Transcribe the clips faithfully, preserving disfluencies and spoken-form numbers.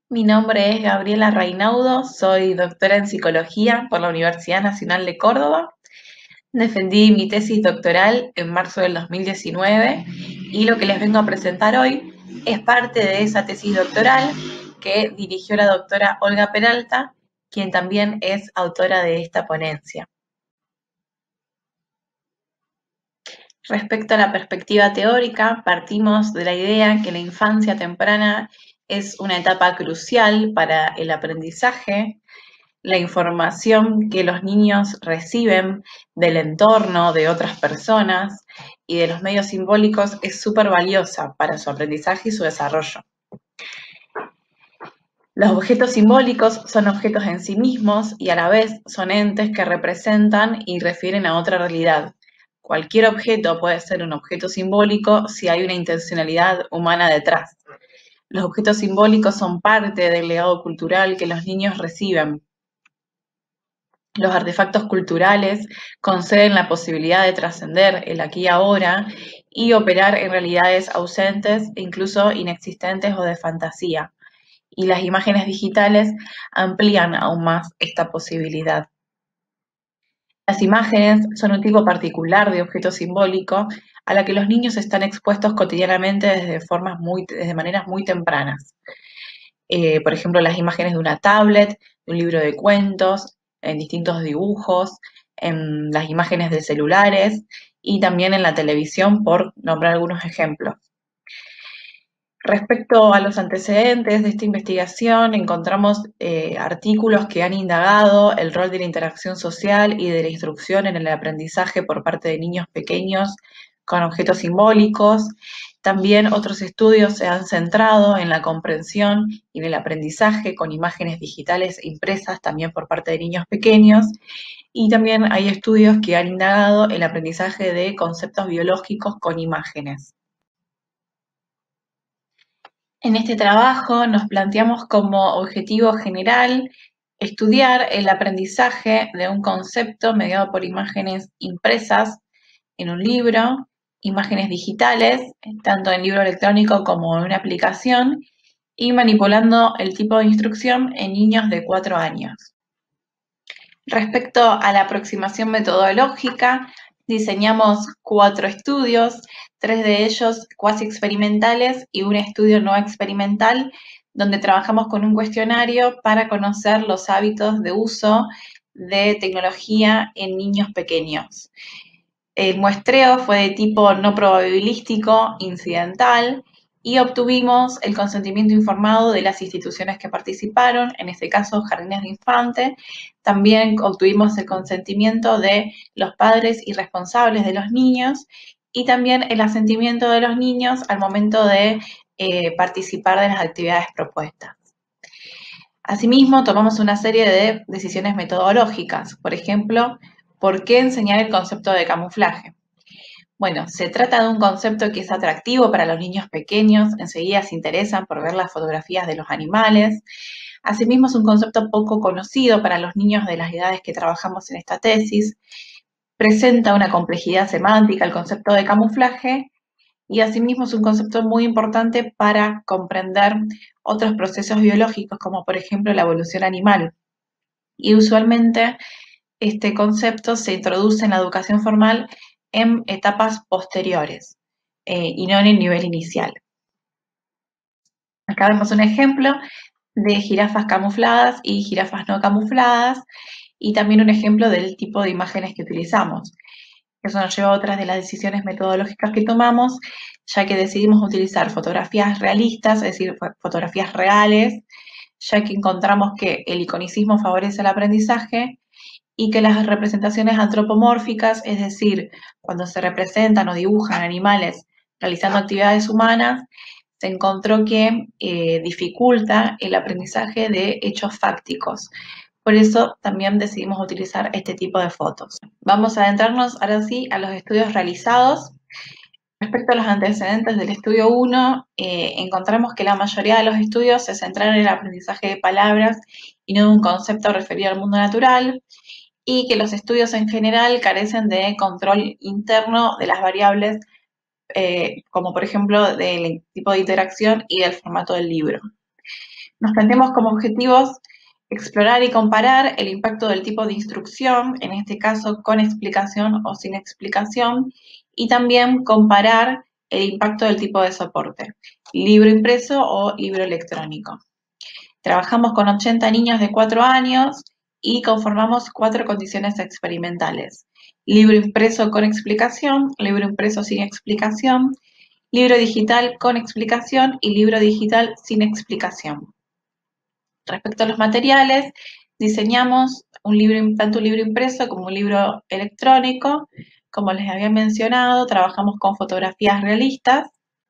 Mi nombre es Gabriela Rainaudo, soy doctora en psicología por la Universidad Nacional de Córdoba. Defendí mi tesis doctoral en marzo del dos mil diecinueve y lo que les vengo a presentar hoy es parte de esa tesis doctoral que dirigió la doctora Olga Peralta, quien también es autora de esta ponencia. Respecto a la perspectiva teórica, partimos de la idea que la infancia temprana es una etapa crucial para el aprendizaje. La información que los niños reciben del entorno, de otras personas y de los medios simbólicos es súper valiosa para su aprendizaje y su desarrollo. Los objetos simbólicos son objetos en sí mismos y a la vez son entes que representan y refieren a otra realidad. Cualquier objeto puede ser un objeto simbólico si hay una intencionalidad humana detrás. Los objetos simbólicos son parte del legado cultural que los niños reciben. Los artefactos culturales conceden la posibilidad de trascender el aquí y ahora y operar en realidades ausentes e incluso inexistentes o de fantasía. Y las imágenes digitales amplían aún más esta posibilidad. Las imágenes son un tipo particular de objeto simbólico a la que los niños están expuestos cotidianamente desde, formas muy, desde maneras muy tempranas. Eh, por ejemplo, las imágenes de una tablet, de un libro de cuentos, en distintos dibujos, en las imágenes de celulares y también en la televisión, por nombrar algunos ejemplos. Respecto a los antecedentes de esta investigación, encontramos eh, artículos que han indagado el rol de la interacción social y de la instrucción en el aprendizaje por parte de niños pequeños con objetos simbólicos. También otros estudios se han centrado en la comprensión y en el aprendizaje con imágenes digitales impresas también por parte de niños pequeños. Y también hay estudios que han indagado el aprendizaje de conceptos biológicos con imágenes. En este trabajo nos planteamos como objetivo general estudiar el aprendizaje de un concepto mediado por imágenes impresas en un libro, imágenes digitales, tanto en libro electrónico como en una aplicación, y manipulando el tipo de instrucción en niños de cuatro años. Respecto a la aproximación metodológica, diseñamos cuatro estudios, tres de ellos cuasi experimentales y un estudio no experimental, donde trabajamos con un cuestionario para conocer los hábitos de uso de tecnología en niños pequeños. El muestreo fue de tipo no probabilístico, incidental, y obtuvimos el consentimiento informado de las instituciones que participaron, en este caso jardines de infantes. También obtuvimos el consentimiento de los padres y responsables de los niños y también el asentimiento de los niños al momento de eh, participar de las actividades propuestas. Asimismo, tomamos una serie de decisiones metodológicas. Por ejemplo, ¿por qué enseñar el concepto de camuflaje? Bueno, se trata de un concepto que es atractivo para los niños pequeños, enseguida se interesan por ver las fotografías de los animales. Asimismo, es un concepto poco conocido para los niños de las edades que trabajamos en esta tesis. Presenta una complejidad semántica el concepto de camuflaje y asimismo es un concepto muy importante para comprender otros procesos biológicos, como por ejemplo la evolución animal. Y usualmente este concepto se introduce en la educación formal en etapas posteriores eh, y no en el nivel inicial. Acá vemos un ejemplo de jirafas camufladas y jirafas no camufladas y también un ejemplo del tipo de imágenes que utilizamos. Eso nos lleva a otras de las decisiones metodológicas que tomamos, ya que decidimos utilizar fotografías realistas, es decir, fotografías reales, ya que encontramos que el iconicismo favorece el aprendizaje y que las representaciones antropomórficas, es decir, cuando se representan o dibujan animales realizando actividades humanas, se encontró que eh, dificulta el aprendizaje de hechos fácticos. Por eso también decidimos utilizar este tipo de fotos. Vamos a adentrarnos ahora sí a los estudios realizados. Respecto a los antecedentes del estudio uno, eh, encontramos que la mayoría de los estudios se centraron en el aprendizaje de palabras y no de un concepto referido al mundo natural, y que los estudios en general carecen de control interno de las variables, eh, como por ejemplo del tipo de interacción y del formato del libro. Nos planteamos como objetivos explorar y comparar el impacto del tipo de instrucción, en este caso con explicación o sin explicación, y también comparar el impacto del tipo de soporte, libro impreso o libro electrónico. Trabajamos con ochenta niños de cuatro años y conformamos cuatro condiciones experimentales: libro impreso con explicación, libro impreso sin explicación, libro digital con explicación y libro digital sin explicación. Respecto a los materiales, diseñamos un libro, tanto un libro impreso como un libro electrónico. Como les había mencionado, trabajamos con fotografías realistas.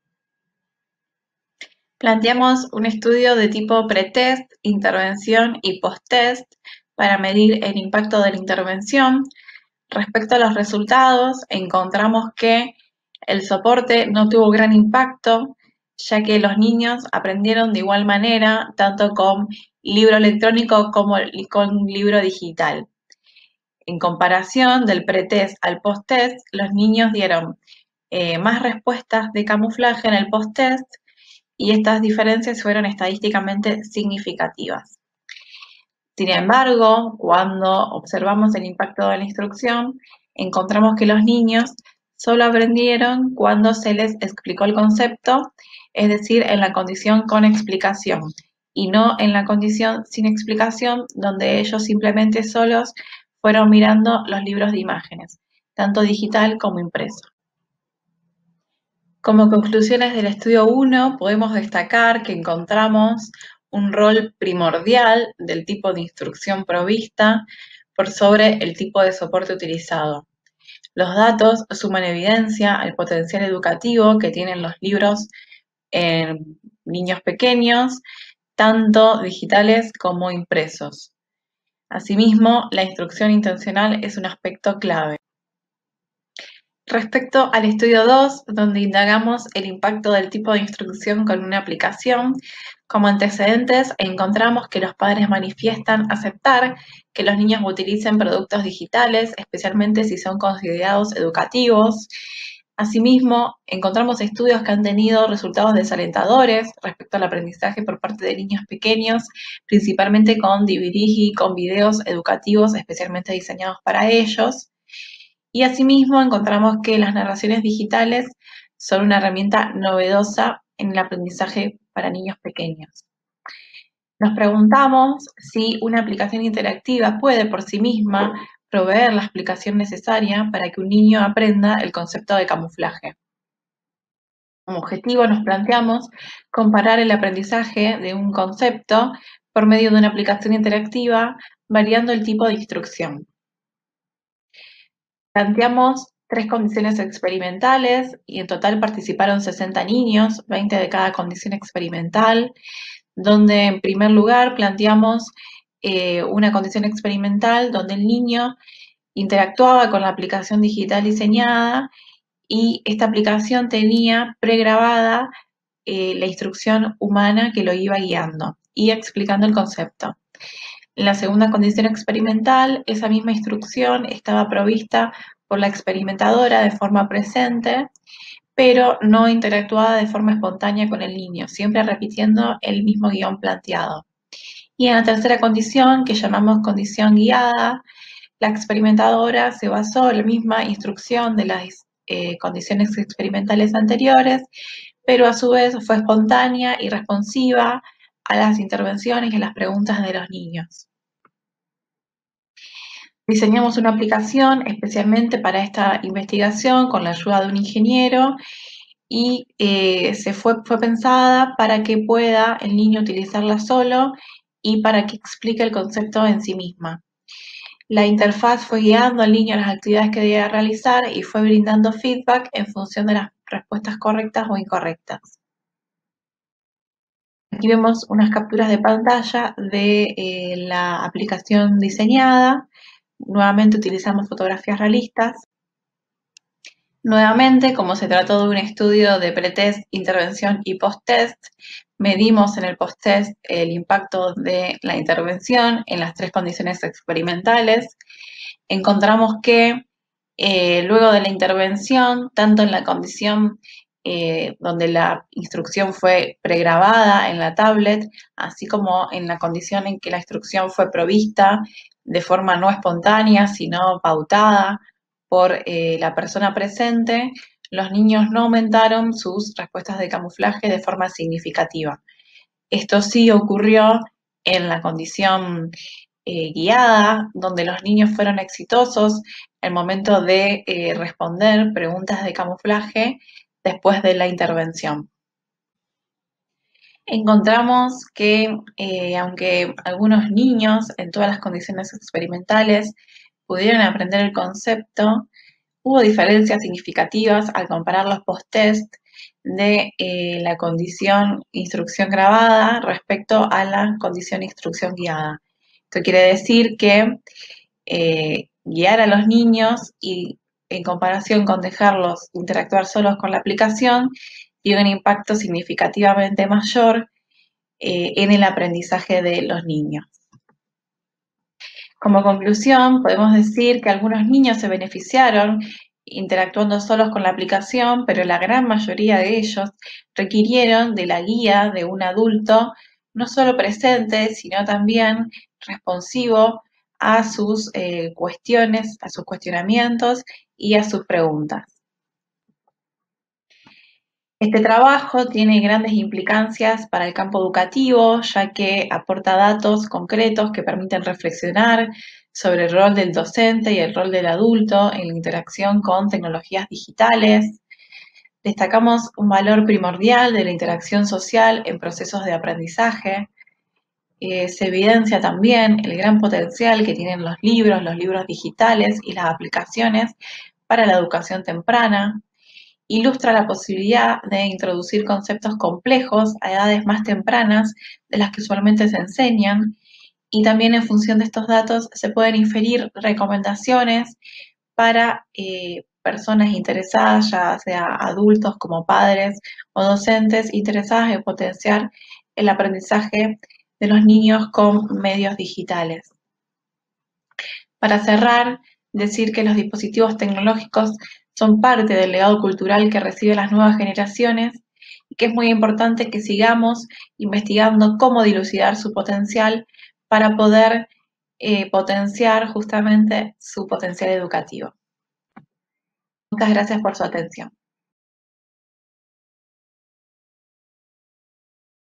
Planteamos un estudio de tipo pretest, intervención y posttest para medir el impacto de la intervención. Respecto a los resultados, encontramos que el soporte no tuvo gran impacto, ya que los niños aprendieron de igual manera, tanto con libro electrónico como con libro digital. En comparación del pretest al posttest, los niños dieron eh, más respuestas de camuflaje en el posttest y estas diferencias fueron estadísticamente significativas. Sin embargo, cuando observamos el impacto de la instrucción, encontramos que los niños solo aprendieron cuando se les explicó el concepto, es decir, en la condición con explicación, y no en la condición sin explicación, donde ellos simplemente solos fueron mirando los libros de imágenes, tanto digital como impreso. Como conclusiones del estudio uno, podemos destacar que encontramos un rol primordial del tipo de instrucción provista por sobre el tipo de soporte utilizado. Los datos suman evidencia al potencial educativo que tienen los libros en niños pequeños, tanto digitales como impresos. Asimismo, la instrucción intencional es un aspecto clave. Respecto al estudio dos, donde indagamos el impacto del tipo de instrucción con una aplicación, como antecedentes encontramos que los padres manifiestan aceptar que los niños utilicen productos digitales, especialmente si son considerados educativos. Asimismo, encontramos estudios que han tenido resultados desalentadores respecto al aprendizaje por parte de niños pequeños, principalmente con D V Ds y con videos educativos especialmente diseñados para ellos. Y asimismo encontramos que las narraciones digitales son una herramienta novedosa en el aprendizaje para niños pequeños. Nos preguntamos si una aplicación interactiva puede por sí misma proveer la explicación necesaria para que un niño aprenda el concepto de camuflaje. Como objetivo nos planteamos comparar el aprendizaje de un concepto por medio de una aplicación interactiva, variando el tipo de instrucción. Planteamos tres condiciones experimentales y en total participaron sesenta niños, veinte de cada condición experimental, donde en primer lugar planteamos eh, una condición experimental donde el niño interactuaba con la aplicación digital diseñada y esta aplicación tenía pregrabada eh, la instrucción humana que lo iba guiando y explicando el concepto. En la segunda condición experimental, esa misma instrucción estaba provista por la experimentadora de forma presente, pero no interactuaba de forma espontánea con el niño, siempre repitiendo el mismo guión planteado. Y en la tercera condición, que llamamos condición guiada, la experimentadora se basó en la misma instrucción de las eh, condiciones experimentales anteriores, pero a su vez fue espontánea y responsiva a las intervenciones y a las preguntas de los niños. Diseñamos una aplicación especialmente para esta investigación con la ayuda de un ingeniero y eh, se fue, fue pensada para que pueda el niño utilizarla solo y para que explique el concepto en sí misma. La interfaz fue guiando al niño a las actividades que debía realizar y fue brindando feedback en función de las respuestas correctas o incorrectas. Aquí vemos unas capturas de pantalla de eh, la aplicación diseñada. Nuevamente utilizamos fotografías realistas. Nuevamente, como se trató de un estudio de pretest, intervención y posttest, medimos en el posttest el impacto de la intervención en las tres condiciones experimentales. Encontramos que eh, luego de la intervención, tanto en la condición eh, donde la instrucción fue pregrabada en la tablet, así como en la condición en que la instrucción fue provista de forma no espontánea, sino pautada por eh, la persona presente, los niños no aumentaron sus respuestas de camuflaje de forma significativa. Esto sí ocurrió en la condición eh, guiada, donde los niños fueron exitosos al momento de eh, responder preguntas de camuflaje después de la intervención. Encontramos que eh, aunque algunos niños en todas las condiciones experimentales pudieron aprender el concepto, hubo diferencias significativas al comparar los post-test de eh, la condición instrucción grabada respecto a la condición instrucción guiada. Esto quiere decir que eh, guiar a los niños y en comparación con dejarlos interactuar solos con la aplicación tiene un impacto significativamente mayor eh, en el aprendizaje de los niños. Como conclusión, podemos decir que algunos niños se beneficiaron interactuando solos con la aplicación, pero la gran mayoría de ellos requirieron de la guía de un adulto no solo presente, sino también responsivo a sus eh, cuestiones, a sus cuestionamientos y a sus preguntas. Este trabajo tiene grandes implicancias para el campo educativo, ya que aporta datos concretos que permiten reflexionar sobre el rol del docente y el rol del adulto en la interacción con tecnologías digitales. Destacamos un valor primordial de la interacción social en procesos de aprendizaje. Eh, se evidencia también el gran potencial que tienen los libros, los libros digitales y las aplicaciones para la educación temprana. Ilustra la posibilidad de introducir conceptos complejos a edades más tempranas de las que usualmente se enseñan, y también en función de estos datos se pueden inferir recomendaciones para eh, personas interesadas, ya sea adultos como padres o docentes interesadas en potenciar el aprendizaje de los niños con medios digitales. Para cerrar, decir que los dispositivos tecnológicos son parte del legado cultural que reciben las nuevas generaciones y que es muy importante que sigamos investigando cómo dilucidar su potencial para poder eh, potenciar justamente su potencial educativo. Muchas gracias por su atención.